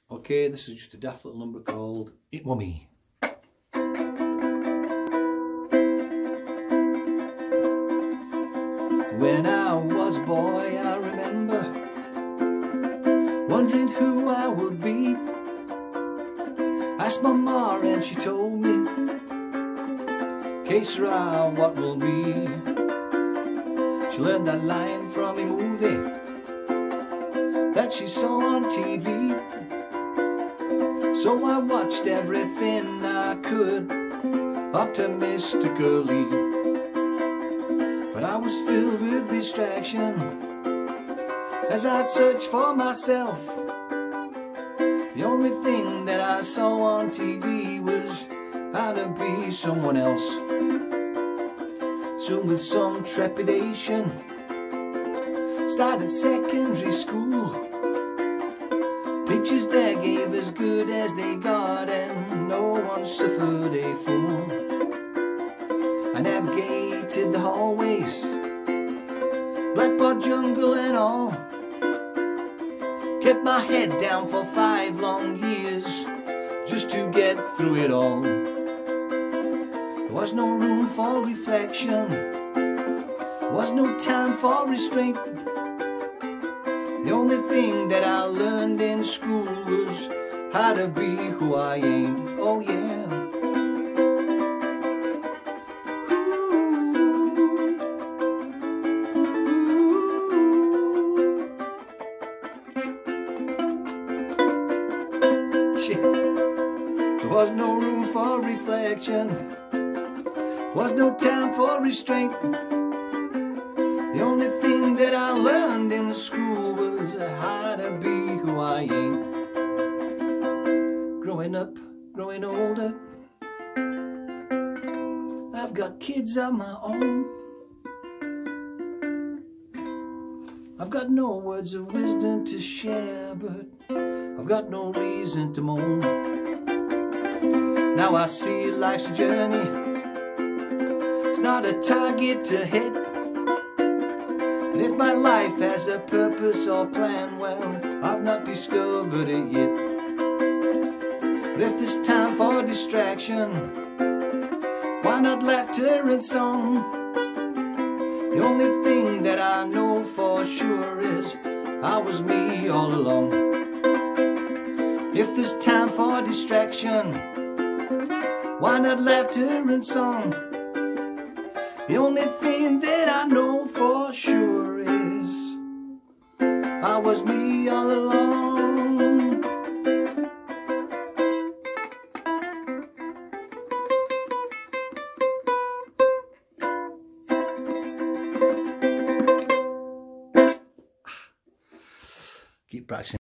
Okay, this is just a daft little number called It Wa Me. When I was a boy, I remember wondering who I would be. Asked my ma and she told me, "Que sera, what will be?" She learned that line from a movie that she saw on TV. So I watched everything I could, optimistically. But I was filled with distraction as I'd search for myself. The only thing that I saw on TV was how to be someone else. Soon with some trepidation, started secondary school. Teachers there gave as good as they got, and no one suffered a fool. I navigated the hallways, blackboard jungle and all. Kept my head down for 5 long years just to get through it all. There was no room for reflection, there was no time for restraint. The only thing that I learned in school was how to be who I ain't. Oh yeah. There was no room for reflection, was no time for restraint. The only thing that I learned in school was how to be who I ain't. Growing up, growing older, I've got kids of my own. I've got no words of wisdom to share, but I've got no reason to moan. Now I see life's a journey, it's not a target to hit. And if my life has a purpose or plan, well, I've not discovered it yet. But if there's time for distraction, why not laughter and song? The only thing that I know for sure is I was me all along. If there's time for distraction, why not laughter and song? The only thing that I know for sure is I was me all along. Keep practicing.